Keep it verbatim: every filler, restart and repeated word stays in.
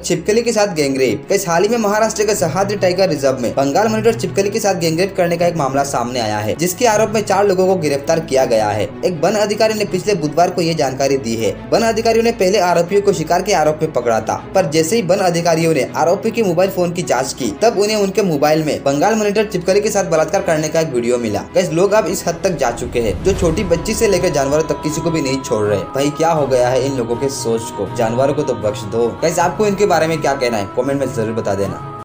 छिपकली के साथ गैंगरेप। कई हाल ही में महाराष्ट्र के सह्याद्री टाइगर रिजर्व में बंगाल मॉनिटर छिपकली के साथ गैंगरेप करने का एक मामला सामने आया है, जिसके आरोप में चार लोगों को गिरफ्तार किया गया है। एक वन अधिकारी ने पिछले बुधवार को ये जानकारी दी है। वन अधिकारियों ने पहले आरोपियों को शिकार के आरोप में पकड़ा था, पर जैसे ही वन अधिकारियों ने आरोपी के मोबाइल फोन की जाँच की, तब उन्हें उनके मोबाइल में बंगाल मॉनिटर छिपकली के साथ बलात्कार करने का एक वीडियो मिला। गाइस, लोग अब इस हद तक जा चुके हैं, जो छोटी बच्ची से लेकर जानवरों तक किसी को भी नहीं छोड़ रहे। भाई क्या हो गया है इन लोगों के सोच को, जानवरों को तो बख्श दो। गाइस, आपको इनके बारे में क्या कहना है, कमेंट में जरूर बता देना।